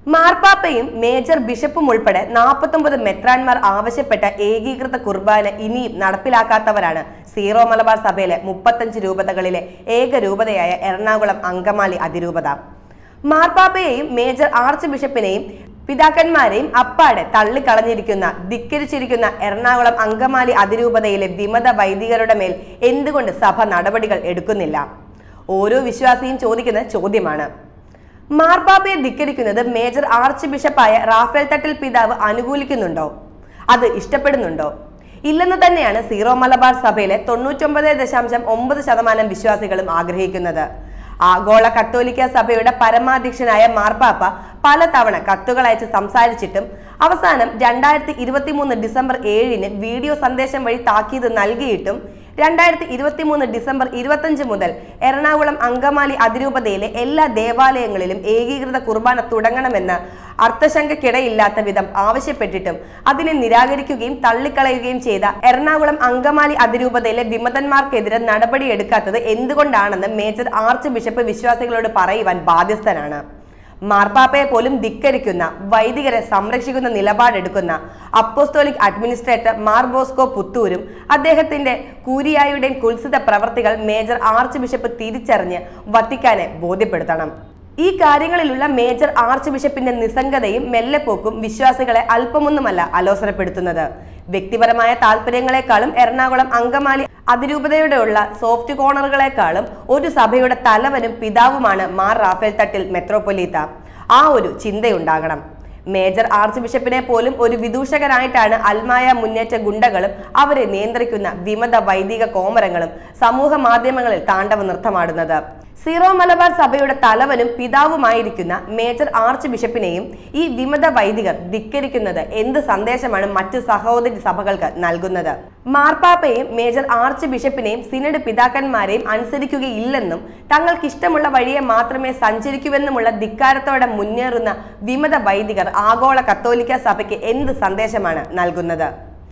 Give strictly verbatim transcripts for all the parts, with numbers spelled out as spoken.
മാർപ്പാപ്പയും major ബിഷപ്പും ഉൾപ്പെടെ നാൽപ്പത്തൊമ്പത് മെത്രാൻമാർ ആവശ്യപ്പെട്ട ഏകീകൃത കുർബാന ഇനിയും നടപ്പിലാക്കാത്തവരാണ് സീറോ മലബാർ സഭയിലെ മുപ്പത്തഞ്ച് രൂപതകളിലെ ഏക രൂപതയായ എറണാകുളം അങ്കമാലി അതിരൂപത. മാർപ്പാപ്പയെയും മേജർ ആർച്ച് ബിഷപ്പിനെയും പിതാക്കന്മാരെയും അപ്പാടെ തള്ളിക്കളഞ്ഞിരിക്കുന്ന ധിക്കരിച്ചിരിക്കുന്ന എറണാകുളം അങ്കമാലി അതിരൂപതയിലെ വിമത വൈദികരുടെ മേൽ എന്തുകൊണ്ട് സഭ നടപടികൾ എടുക്കുന്നില്ല? ഓരോ വിശ്വാസിയും ചോദിക്കുന്ന ചോദ്യമാണ്. മാർപ്പാപ്പയെ ധിക്കരിക്കുന്നത് മേജർ ആർച്ച് ബിഷപ്പായ റാഫേൽ തട്ടിൽ പിതാവ് അനുകൂലിക്കുന്നുണ്ടോ? അത് ഇഷ്ടപ്പെടുന്നുണ്ടോ? ഇല്ലെന്ന് തന്നെയാണ് സീറോ മലബാർ സഭയിലെ തൊണ്ണൂറ്റൊമ്പത് ദശാംശം ഒമ്പത് ശതമാനം വിശ്വാസികളും ആഗ്രഹിക്കുന്നത്. ആഗോള കത്തോലിക്ക സഭയുടെ പരമാധ്യക്ഷനായ മാർപ്പാപ്പ പലതവണ കത്തുകൾ അയച്ച് സംസാരിച്ചിട്ടും അവസാനം രണ്ടായിരത്തി ഇരുപത്തി മൂന്ന് ഡിസംബർ ഏഴിന് വീഡിയോ സന്ദേശം വഴി താക്കീത് നൽകിയിട്ടും രണ്ടായിരത്തി ഇരുപത്തി മൂന്ന് ഡിസംബർ ഇരുപത്തഞ്ച് മുതൽ എറണാകുളം അങ്കമാലി അതിരൂപതയിലെ എല്ലാ ദേവാലയങ്ങളിലും ഏകീകൃത കുർബാന തുടങ്ങണമെന്ന് അർത്ഥശങ്കയ്ക്കിടയില്ലാത്ത വിധം ആവശ്യപ്പെട്ടിട്ടും അതിനെ നിരാകരിക്കുകയും തള്ളിക്കളയുകയും ചെയ്ത എറണാകുളം അങ്കമാലി അതിരൂപതയിലെ വിമതന്മാർക്കെതിരെ നടപടിയെടുക്കാത്തത് എന്തുകൊണ്ടാണെന്ന് മേജർ ആർച്ച് ബിഷപ്പ് വിശ്വാസികളോട് പറയുവാൻ ബാധ്യസ്ഥനാണ്. മാർപ്പാപ്പയെ പോലും ധിക്കരിക്കുന്ന, വൈദികരെ സംരക്ഷിക്കുന്ന നിലപാടെടുക്കുന്ന അപ്പോസ്തോലിക് അഡ്മിനിസ്ട്രേറ്റർ മാർ ബോസ്കോ പുത്തൂരും അദ്ദേഹത്തിന്റെ കൂരിയായുടെയും കുൽസിത പ്രവർത്തികൾ മേജർ ആർച്ച് ബിഷപ്പ് തിരിച്ചറിഞ്ഞ് വത്തിക്കാനെ ബോധ്യപ്പെടുത്തണം. ഈ കാര്യങ്ങളിലുള്ള മേജർ ആർച്ച് ബിഷപ്പിന്റെ നിസ്സംഗതയും മെല്ലെപ്പോക്കും വിശ്വാസികളെ അല്പമൊന്നുമല്ല അലോസരപ്പെടുത്തുന്നത്. വ്യക്തിപരമായ താല്പര്യങ്ങളെക്കാളും എറണാകുളം അങ്കമാലി അതിരൂപതയോടെയുള്ള സോഫ്റ്റ് കോർണറുകളെക്കാളും ഒരു സഭയുടെ തലവനും പിതാവുമാണ് മാർ റാഫേൽ തട്ടിൽ മെത്രോപൊലീത്ത. ആ ഒരു ചിന്തയുണ്ടാകണം. മേജർ ആർച്ച് ബിഷപ്പിനെ പോലും ഒരു വിദൂഷകനായിട്ടാണ് അൽമായ മുന്നേറ്റ ഗുണ്ടകളും അവരെ നിയന്ത്രിക്കുന്ന വിമത വൈദിക കോമരങ്ങളും സമൂഹ മാധ്യമങ്ങളിൽ താണ്ഡവ നൃത്തമാടുന്നത്. സീറോ മലബാർ സഭയുടെ തലവനും പിതാവുമായിരിക്കുന്ന മേജർ ആർച്ച് ബിഷപ്പിനെയും ഈ വിമത വൈദികർ ധിക്കരിക്കുന്നത് എന്ത് സന്ദേശമാണ് മറ്റു സഹോദരി സഭകൾക്ക് നൽകുന്നത്? മാർപ്പാപ്പയെയും മേജർ ആർച്ച് ബിഷപ്പിനെയും സിനഡ് പിതാക്കന്മാരെയും അനുസരിക്കുകയില്ലെന്നും തങ്ങൾക്കിഷ്ടമുള്ള വഴിയെ മാത്രമേ സഞ്ചരിക്കുവെന്നുമുള്ള ധിക്കാരത്തോടെ മുന്നേറുന്ന വിമത വൈദികർ ആഗോള കത്തോലിക്ക സഭയ്ക്ക് എന്ത് സന്ദേശമാണ് നൽകുന്നത്?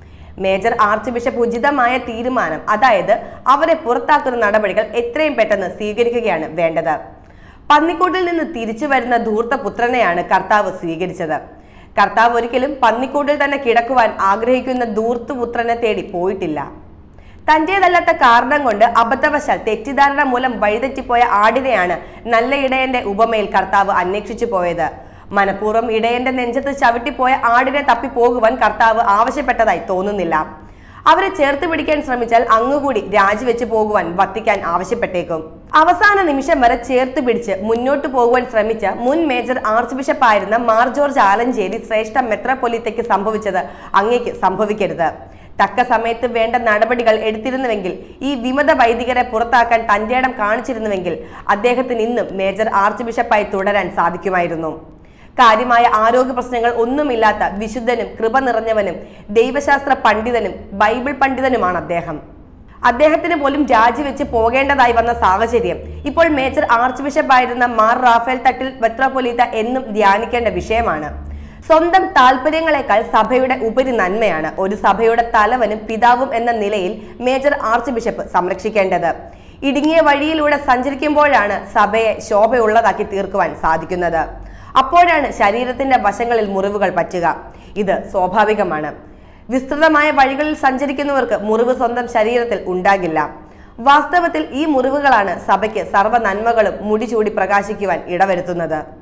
മേജർ ആർച്ച് ബിഷപ്പ് ഉചിതമായ തീരുമാനം, അതായത് അവരെ പുറത്താക്കുന്ന നടപടികൾ എത്രയും പെട്ടെന്ന് സ്വീകരിക്കുകയാണ് വേണ്ടത്. പന്നിക്കൂട്ടിൽ നിന്ന് തിരിച്ചു വരുന്ന ധൂർത്തപുത്രനെയാണ് കർത്താവ് സ്വീകരിച്ചത്. കർത്താവ് ഒരിക്കലും പന്നിക്കൂട്ടിൽ തന്നെ കിടക്കുവാൻ ആഗ്രഹിക്കുന്ന ധൂർത്തുപുത്രനെ തേടി പോയിട്ടില്ല. തന്റേതല്ലാത്ത കാരണം കൊണ്ട് അബദ്ധവശാൽ തെറ്റിദ്ധാരണ മൂലം വഴിതെറ്റിപ്പോയ ആടിനെയാണ് നല്ല ഇടയന്റെ ഉപമയിൽ കർത്താവ് അന്വേഷിച്ചു പോയത്. മനഃപൂർവ്വം ഇടയന്റെ നെഞ്ചത്ത് ചവിട്ടിപ്പോയ ആടിനെ തപ്പി പോകുവാൻ കർത്താവ് ആവശ്യപ്പെട്ടതായി തോന്നുന്നില്ല. അവരെ ചേർത്ത് പിടിക്കാൻ ശ്രമിച്ചാൽ അങ്ങുകൂടി രാജിവെച്ച് പോകുവാൻ വത്തിക്കാൻ ആവശ്യപ്പെട്ടേക്കും. അവസാന നിമിഷം വരെ ചേർത്ത് പിടിച്ച് മുന്നോട്ട് പോകുവാൻ ശ്രമിച്ച മുൻ മേജർ ആർച്ച് ബിഷപ്പായിരുന്ന മാർ ജോർജ് ആലഞ്ചേരി ശ്രേഷ്ഠ മെത്രോപൊലീത്തയ്ക്ക് സംഭവിച്ചത് അങ്ങേക്ക് സംഭവിക്കരുത്. തക്ക സമയത്ത് വേണ്ട നടപടികൾ എടുത്തിരുന്നുവെങ്കിൽ, ഈ വിമത വൈദികരെ പുറത്താക്കാൻ തന്റെ ഇടം കാണിച്ചിരുന്നുവെങ്കിൽ അദ്ദേഹത്തിന് ഇന്നും മേജർ ആർച്ച് ബിഷപ്പായി തുടരാൻ സാധിക്കുമായിരുന്നു. കാര്യമായ ആരോഗ്യ പ്രശ്നങ്ങൾ ഒന്നുമില്ലാത്ത വിശുദ്ധനും കൃപ നിറഞ്ഞവനും ദൈവശാസ്ത്ര പണ്ഡിതനും ബൈബിൾ പണ്ഡിതനുമാണ് അദ്ദേഹം. അദ്ദേഹത്തിന് പോലും രാജിവെച്ച് പോകേണ്ടതായി വന്ന സാഹചര്യം ഇപ്പോൾ മേജർ ആർച്ച് ബിഷപ്പായിരുന്ന മാർ റാഫേൽ തട്ടിൽ മെത്രോപൊലീത്ത എന്നും ധ്യാനിക്കേണ്ട വിഷയമാണ്. സ്വന്തം താല്പര്യങ്ങളെക്കാൾ സഭയുടെ ഉപരി നന്മയാണ് ഒരു സഭയുടെ തലവനും പിതാവും എന്ന നിലയിൽ മേജർ ആർച്ച് ബിഷപ്പ് സംരക്ഷിക്കേണ്ടത്. ഇടുങ്ങിയ വഴിയിലൂടെ സഞ്ചരിക്കുമ്പോഴാണ് സഭയെ ശോഭയുള്ളതാക്കി തീർക്കുവാൻ സാധിക്കുന്നത്. അപ്പോഴാണ് ശരീരത്തിന്റെ വശങ്ങളിൽ മുറിവുകൾ പറ്റുക. ഇത് സ്വാഭാവികമാണ്. വിസ്തൃതമായ വഴികളിൽ സഞ്ചരിക്കുന്നവർക്ക് മുറിവ് സ്വന്തം ശരീരത്തിൽ ഉണ്ടാകില്ല. വാസ്തവത്തിൽ ഈ മുറിവുകളാണ് സഭയ്ക്ക് സർവ്വ നന്മകളും മുടിചൂടി പ്രകാശിക്കുവാൻ ഇടവരുത്തുന്നത്.